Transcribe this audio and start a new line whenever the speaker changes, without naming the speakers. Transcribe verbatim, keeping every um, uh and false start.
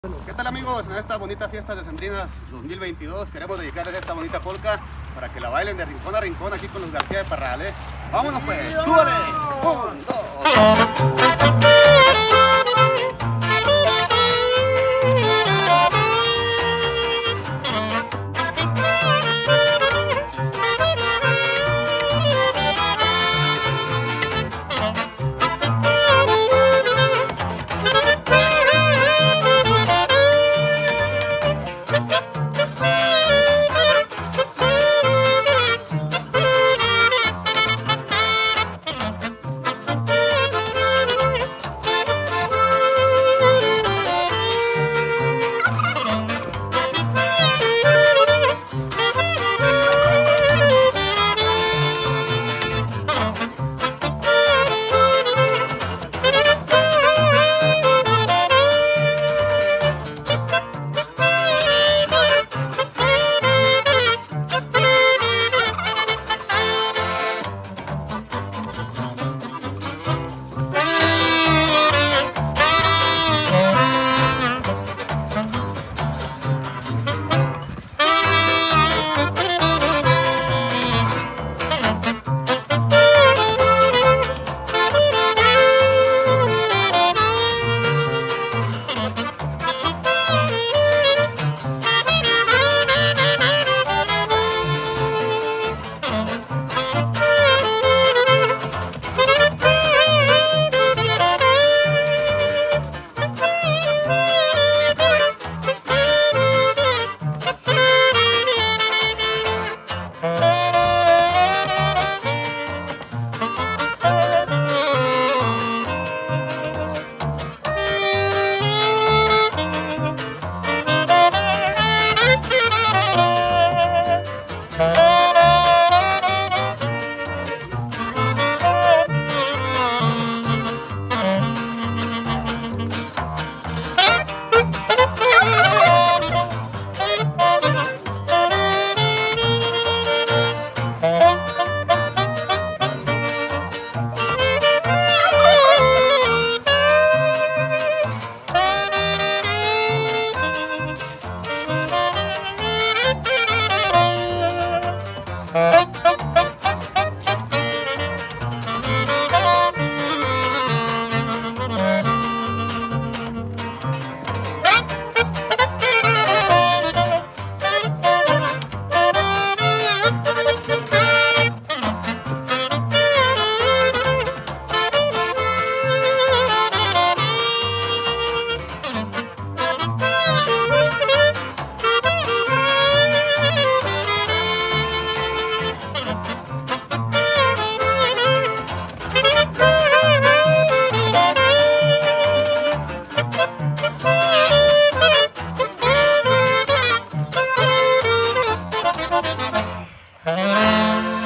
¿Qué tal, amigos? En esta bonita fiesta decembrinas dos mil veintidós queremos dedicarles esta bonita polka para que la bailen de rincón a rincón aquí con los García de Parral, ¿eh? ¡Vámonos pues! ¡Súbale! ¡Un, dos!
Parral.